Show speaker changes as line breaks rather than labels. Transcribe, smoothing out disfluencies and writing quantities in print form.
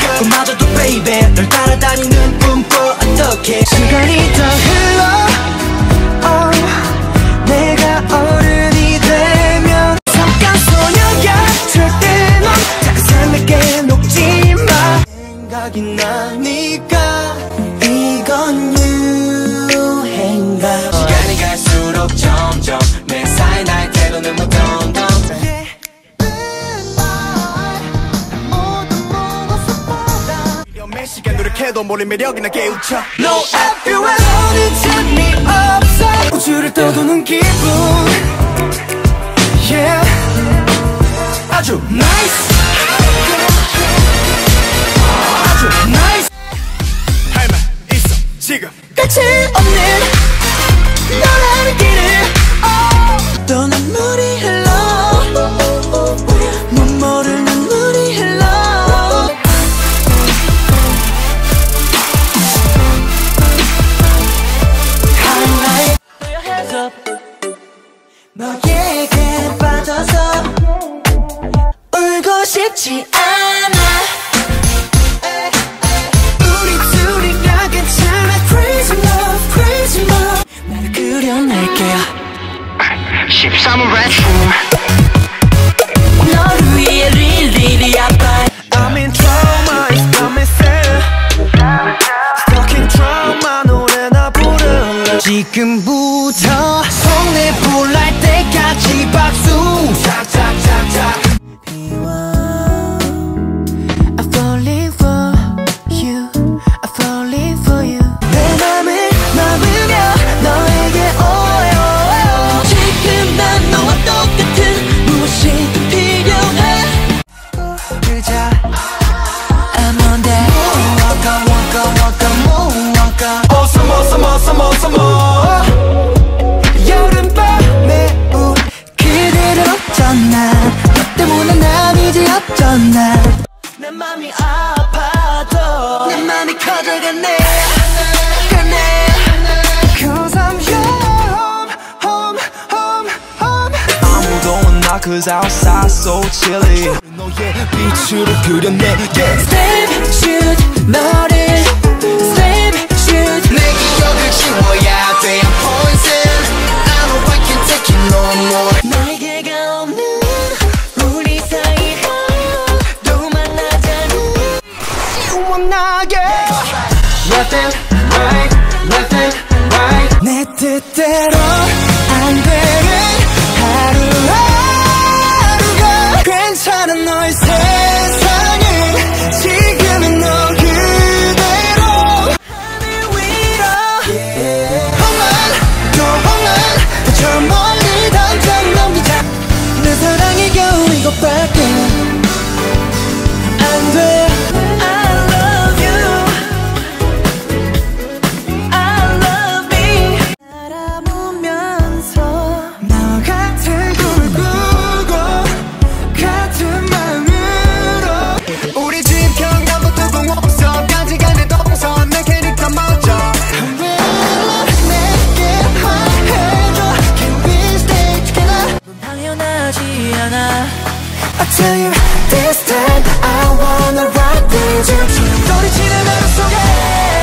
꿈마저도 baby 널 따라다니는 꿈꿔 어떡해. 시간이 더 흘러 내가 어른이 되면 잠깐 소녀야. 절대 넌 작은 삶에게 녹지마. 생각이 나니까 이건 유행가. 시간이 갈수록 점점 매사에 나의 태도는 뭐 덩덩. 몇 시간 노력해도 모래 매력이 나게 웃혀. No everywhere 너는 재미없어. 우주를 떠도는 기분. Yeah 아주 nice 아주 nice. 할 말 있어 지금. 끝이 없는 너라는 길을 또 눈물이 흘러. 눈물을 눈물이 흘러. 너에게 빠져서 울고 싶지 않아. 우리 둘이라 괜찮아. Crazy love, crazy love. 나를 그려낼게요.
13은 redroom.
너를 위해 릴리리 아파. I'm in trauma, it's got me sad. Stuck in trauma. 노래나 부를래. 지금부터 손에 불 날 때까지 박수 착착착착. piwon I'm falling for you. I'm falling for you. 내 맘을 막으며 너에게 오요. 지금 난 너와 똑같은 무엇이든 필요해. 그자 I'm on that waka waka waka waka. Awesome awesome awesome awesome awesome. 여름밤에 우 그대로 졌나. 너 때문에 난 이제 어쩌나. 내 맘이 아파도 내 맘이 커져가네. Cause I'm your home, home, home. 아무도 없나 cause outside so chilly. 너의 빛으로 그려내. Yeah. Slam shoot 너를 slam shoot. 내 기억을 지워야 돼. I'm poison. I know I can't take it no more. 날개가 없는 우리 사이로 또 만나자니 시원하게. Left and right, left and right. 내 뜻대로 안 되는 하루하루가 괜찮은 너의 세상은 지금은 너 그대로. 하늘 위로 홈런 또 홈런. 저 멀리 당장 넘기자. 내 사랑이 겨우 이것밖에 안 돼. I love you I love me. 살아보면서 너 같은 꿈을 꾸고 같은 마음으로. 우리 집 현관부터 공업소까지 가는 동선 내 캐릭터 먼저. 내게 말해줘 Can we stay together. 당연하지 않아. I tell you this time I wanna ride with you. 소리치는 하루 속에